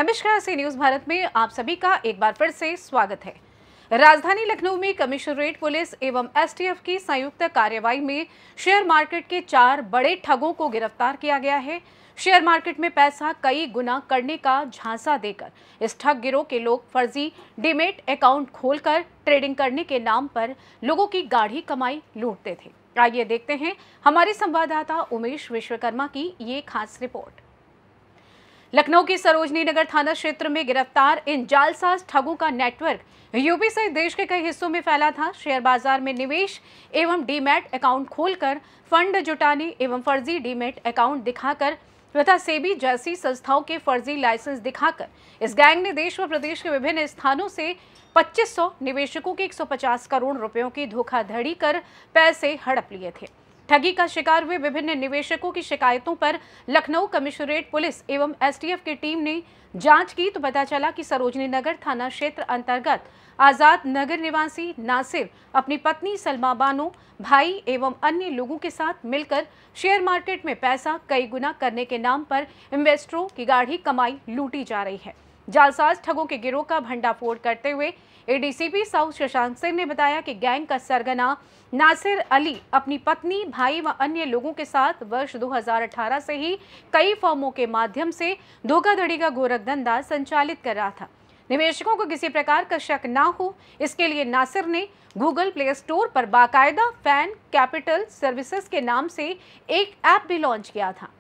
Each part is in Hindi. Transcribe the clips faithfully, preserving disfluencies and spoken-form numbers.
नमस्कार, सी न्यूज भारत में आप सभी का एक बार फिर से स्वागत है। राजधानी लखनऊ में कमिश्नरेट पुलिस एवं एसटीएफ की संयुक्त कार्रवाई में शेयर मार्केट के चार बड़े ठगों को गिरफ्तार किया गया है। शेयर मार्केट में पैसा कई गुना करने का झांसा देकर इस ठग गिरोह के लोग फर्जी डीमेट अकाउंट खोलकर ट्रेडिंग करने के नाम पर लोगों की गाढ़ी कमाई लूटते थे। आइए देखते हैं हमारे संवाददाता उमेश विश्वकर्मा की ये खास रिपोर्ट। लखनऊ की सरोजनी नगर थाना क्षेत्र में गिरफ्तार इन जालसाज ठगों का नेटवर्क यूपी सहित देश के कई हिस्सों में फैला था। शेयर बाजार में निवेश एवं डीमैट अकाउंट खोलकर फंड जुटाने एवं फर्जी डीमैट अकाउंट दिखाकर तथा सेबी जैसी संस्थाओं के फर्जी लाइसेंस दिखाकर इस गैंग ने देश व प्रदेश के विभिन्न स्थानों से पच्चीस सौ निवेशकों के एक सौ पचास करोड़ रुपयों की धोखाधड़ी कर पैसे हड़प लिए थे। ठगी का शिकार हुए विभिन्न निवेशकों की शिकायतों पर लखनऊ कमिश्नरेट पुलिस एवं एसटीएफ की टीम ने जांच की तो पता चला कि सरोजनी नगर थाना क्षेत्र अंतर्गत आजाद नगर निवासी नासिर अपनी पत्नी सलमा बानो, भाई एवं अन्य लोगों के साथ मिलकर शेयर मार्केट में पैसा कई गुना करने के नाम पर इन्वेस्टरों की गाढ़ी कमाई लूटी जा रही है। जालसाज ठगों के गिरोह का भंडाफोड़ करते हुए एडीसीपी साउथ शशांक सिंह ने बताया कि गैंग का सरगना नासिर अली अपनी पत्नी, भाई व अन्य लोगों के साथ वर्ष दो हज़ार अठारह से ही कई फर्मों के माध्यम से धोखाधड़ी का गोरख धंधा संचालित कर रहा था। निवेशकों को किसी प्रकार का शक ना हो, इसके लिए नासिर ने गूगल प्ले स्टोर पर बाकायदा फैन कैपिटल सर्विसेज के नाम से एक ऐप भी लॉन्च किया था।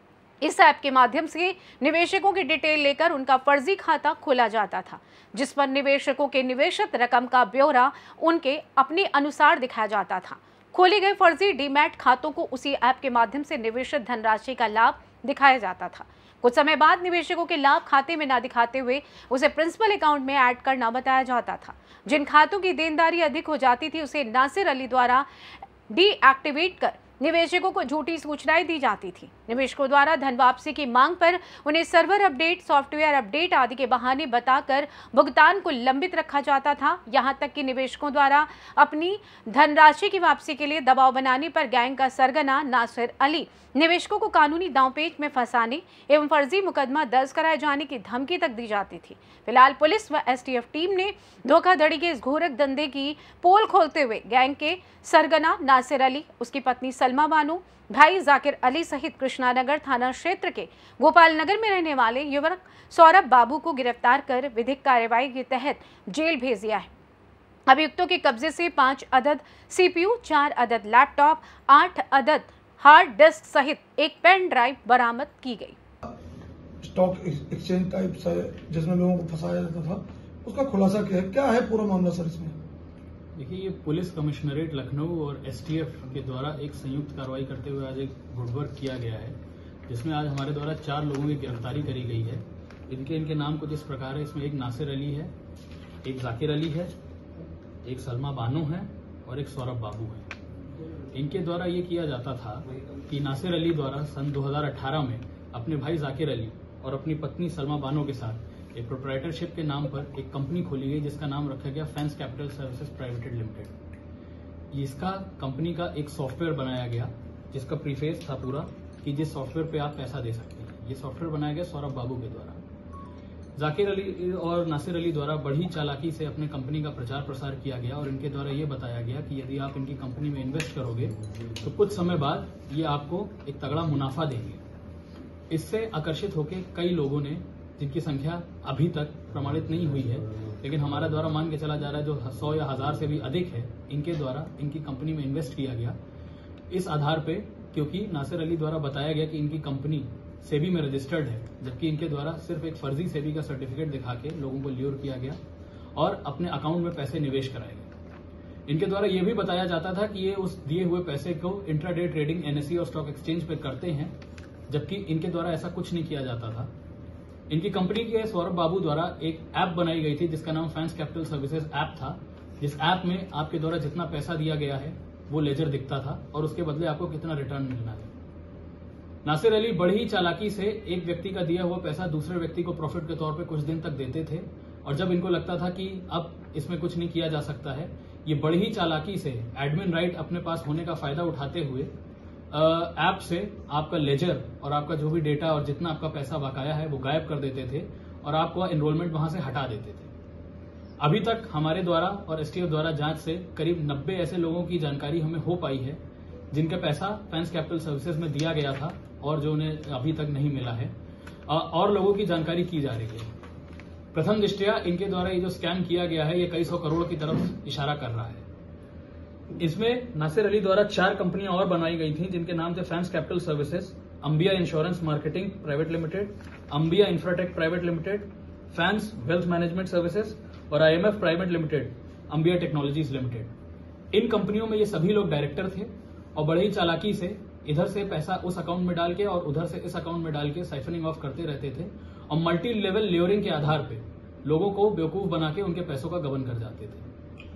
इस ऐप के माध्यम से निवेशकों की डिटेल लेकर उनका फर्जी खाता खोला जाता था, जिस पर निवेशकों के निवेशित रकम का ब्यौरा उनके अपने अनुसार दिखाया जाता था। खोले गए फर्जी डीमैट खातों को उसी ऐप के माध्यम से निवेशित धनराशि का लाभ दिखाया जाता था। कुछ समय बाद निवेशकों के लाभ खाते में न दिखाते हुए उसे प्रिंसिपल अकाउंट में ऐड करना बताया जाता था। जिन खातों की देनदारी अधिक हो जाती थी उसे नासिर अली द्वारा डीएक्टिवेट कर निवेशकों को झूठी सूचनाएं दी जाती थी। निवेशकों द्वारा धन वापसी की मांग पर उन्हें सर्वर अपडेट, सॉफ्टवेयर अपडेट आदि के बहाने बताकर भुगतान को लंबित रखा जाता था। यहां तक कि निवेशकों द्वारा अपनी धनराशि की वापसी के लिए दबाव बनाने पर गैंग का सरगना नासिर अली निवेशकों को कानूनी दांवपेच में फंसाने एवं फर्जी मुकदमा दर्ज कराए जाने की धमकी तक दी जाती थी। फिलहाल पुलिस व एसटीएफ टीम ने धोखाधड़ी के इस घोरक धंधे की पोल खोलते हुए गैंग के सरगना नासिर अली, उसकी पत्नी सलमा बानो, भाई जाकिर अली सहित कृष्णानगर थाना क्षेत्र के गोपाल नगर में रहने वाले युवक सौरभ बाबू को गिरफ्तार कर विधिक कार्रवाई के तहत जेल भेज दिया है। अभियुक्तों के कब्जे से पांच अदद सीपीयू, चार अदद लैपटॉप, आठ अदद हार्ड डिस्क सहित एक पेन ड्राइव बरामद की गई। स्टॉक एक्सचेंज टाइप से जिसमें लोगों को फंसाया जाता था, उसका खुलासा क्या है, क्या है पूरा मामला सर इसमें? देखिए, ये पुलिस कमिश्नरेट लखनऊ और एसटीएफ के द्वारा एक संयुक्त कार्रवाई करते हुए आज एक गुडवर्क किया गया है, जिसमें आज हमारे द्वारा चार लोगों की गिरफ्तारी करी गई है। इनके इनके नाम कुछ इस प्रकार है। इसमें एक नासिर अली है, एक जाकिर अली है, एक सलमा बानो है और एक सौरभ बाबू है। इनके द्वारा ये किया जाता था कि नासिर अली द्वारा सन दो हज़ार अठारह में अपने भाई जाकिर अली और अपनी पत्नी सलमा बानो के साथ एक प्रोप्राइटरशिप के नाम पर एक कंपनी खोली गई, जिसका नाम रखा गया fans capital services private limited. इसका कंपनी का एक सॉफ्टवेयर बनाया गया, जिसका प्रीफेस था पूरा कि जिस सॉफ्टवेयर पे आप पैसा दे सकते हैं। ये सॉफ्टवेयर बनाया गया सौरभ बाबू के द्वारा। जाकिर अली और नासिर अली द्वारा बड़ी चालाकी से अपने कंपनी का प्रचार प्रसार किया गया और इनके द्वारा ये बताया गया कि यदि आप इनकी कंपनी में इन्वेस्ट करोगे तो कुछ समय बाद ये आपको एक तगड़ा मुनाफा देंगे। इससे आकर्षित होकर कई लोगों ने, जिनकी संख्या अभी तक प्रमाणित नहीं हुई है, लेकिन हमारा द्वारा मान के चला जा रहा है जो सौ या हजार से भी अधिक है, इनके द्वारा इनकी कंपनी में इन्वेस्ट किया गया। इस आधार पे, क्योंकि नासिर अली द्वारा बताया गया कि इनकी कंपनी सेबी में रजिस्टर्ड है, जबकि इनके द्वारा सिर्फ एक फर्जी सेबी का सर्टिफिकेट दिखा के लोगों को ल्यूर किया गया और अपने अकाउंट में पैसे निवेश कराए गए। इनके द्वारा यह भी बताया जाता था कि ये उस दिए हुए पैसे को इंट्राडे ट्रेडिंग एनएसई और स्टॉक एक्सचेंज पे करते हैं, जबकि इनके द्वारा ऐसा कुछ नहीं किया जाता था। इनकी कंपनी के सौरभ बाबू द्वारा एक ऐप बनाई गई थी, जिसका नाम फैंस कैपिटल सर्विसेज ऐप था। जिस ऐप में आपके द्वारा जितना पैसा दिया गया है वो लेजर दिखता था और उसके बदले आपको कितना रिटर्न मिलना है। नासिर अली बड़ी चालाकी से एक व्यक्ति का दिया हुआ पैसा दूसरे व्यक्ति को प्रॉफिट के तौर पे कुछ दिन तक देते थे, और जब इनको लगता था कि अब इसमें कुछ नहीं किया जा सकता है, ये बड़ी ही चालाकी से एडमिन राइट अपने पास होने का फायदा उठाते हुए ऐप से आपका लेजर और आपका जो भी डेटा और जितना आपका पैसा बकाया है वो गायब कर देते थे और आपको एनरोलमेंट वहां से हटा देते थे। अभी तक हमारे द्वारा और एसटीएफ द्वारा जांच से करीब नब्बे ऐसे लोगों की जानकारी हमें हो पाई है जिनका पैसा फैंस कैपिटल सर्विसेज में दिया गया था और जो उन्हें अभी तक नहीं मिला है, और लोगों की जानकारी की जा रही है। प्रथम दृष्टया इनके द्वारा ये जो स्कैम किया गया है ये कई सौ करोड़ की तरफ इशारा कर रहा है। इसमें नासिर अली द्वारा चार कंपनियां और बनाई गई थी जिनके नाम थे fans capital services, Ambiya insurance marketing private limited, Ambiya infratech private limited, fans wealth management services और IMF private limited, Ambiya technologies limited. इन कंपनियों में ये सभी लोग डायरेक्टर थे और बड़ी चालाकी से इधर से पैसा उस अकाउंट में डाल के और उधर से इस अकाउंट में डाल के साइफनिंग ऑफ करते रहते थे और मल्टी लेवल लेयरिंग के आधार पे लोगों को बेवकूफ बना के उनके पैसों का गबन कर जाते थे।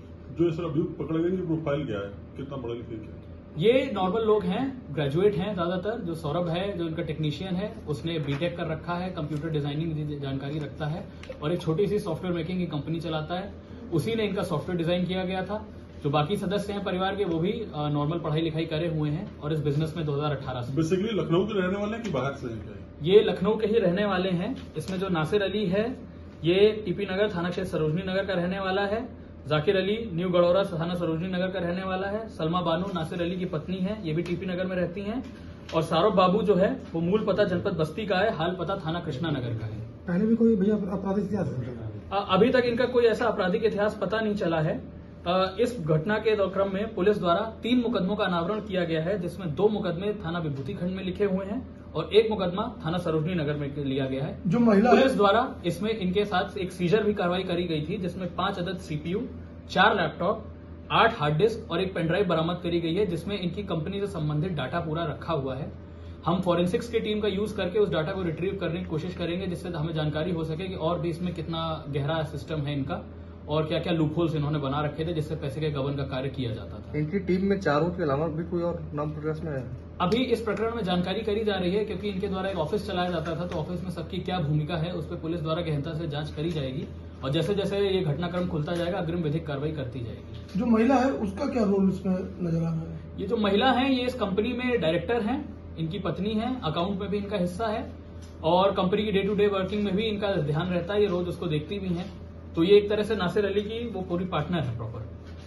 जो इस अभियुक्त पकड़े गए प्रोफाइल क्या है, कितना पढ़े लिखे क्या? ये नॉर्मल लोग हैं, ग्रेजुएट हैं ज्यादातर। जो सौरभ है जो इनका टेक्नीशियन है उसने बीटेक कर रखा है, कंप्यूटर डिजाइनिंग की जानकारी रखता है और एक छोटी सी सॉफ्टवेयर मेकिंग की कंपनी चलाता है। उसी ने इनका सॉफ्टवेयर डिजाइन किया गया था। जो बाकी सदस्य हैं परिवार के वो भी नॉर्मल पढ़ाई लिखाई करे हुए हैं और इस बिजनेस में दो हज़ार अठारह से। बेसिकली लखनऊ के रहने वाले हैं कि बाहर से हैं? ये लखनऊ के ही रहने वाले हैं। इसमें जो नासिर अली है ये टीपी नगर थाना क्षेत्र सरोजनी नगर का रहने वाला है। जाकिर अली न्यू गडौरा थाना सरोजनी नगर का रहने वाला है। सलमा बानो नासिर अली की पत्नी है, ये भी टीपी नगर में रहती हैं। और सारोब बाबू जो है वो मूल पता जनपद बस्ती का है, हाल पता थाना कृष्णा नगर का है। पहले भी कोई भैया आपराधिक इतिहास है? अभी तक इनका कोई ऐसा आपराधिक इतिहास पता नहीं चला है। इस घटना के क्रम में पुलिस द्वारा तीन मुकदमों का अनावरण किया गया है जिसमें दो मुकदमे थाना विभूति खंड में लिखे हुए हैं और एक मुकदमा थाना सरोजनी नगर में लिया गया है। जो महिला पुलिस द्वारा इसमें इनके साथ एक सीजर भी कार्रवाई करी गई थी जिसमें पांच अदद सीपीयू, चार लैपटॉप, आठ हार्ड डिस्क और एक पेनड्राइव बरामद करी गई है जिसमें इनकी कंपनी से संबंधित डाटा पूरा रखा हुआ है। हम फॉरेंसिक्स की टीम का यूज करके उस डाटा को रिट्रीव करने की कोशिश करेंगे जिससे हमें जानकारी हो सके कि और भी इसमें कितना गहरा सिस्टम है इनका और क्या क्या लूपहोल्स इन्होंने बना रखे थे जिससे पैसे के गबन का कार्य किया जाता था। इनकी टीम में चारों के अलावा भी कोई और नाम प्रकाश में है? अभी इस प्रकरण में जानकारी करी जा रही है क्योंकि इनके द्वारा एक ऑफिस चलाया जाता था तो ऑफिस में सबकी क्या भूमिका है उस पर पुलिस द्वारा गहनता से जांच करी जाएगी और जैसे जैसे ये घटनाक्रम खुलता जाएगा अग्रिम विधिक कार्रवाई करती जाएगी। जो महिला है उसका क्या रोल इसमें नजर आ रहा है? ये जो महिला है ये इस कंपनी में डायरेक्टर हैं, इनकी पत्नी है, अकाउंट में भी इनका हिस्सा है और कंपनी की डे टू डे वर्किंग में भी इनका ध्यान रहता है, ये रोज उसको देखती भी हैं। तो ये एक तरह से नासिर अली की वो पूरी पार्टनर है प्रॉपर।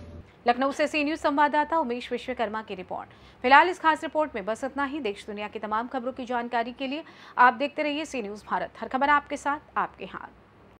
लखनऊ से सी न्यूज संवाददाता उमेश विश्वकर्मा की रिपोर्ट। फिलहाल इस खास रिपोर्ट में बस इतना ही। देश दुनिया की तमाम खबरों की जानकारी के लिए आप देखते रहिए सी न्यूज भारत। हर खबर आपके साथ, आपके हाथ।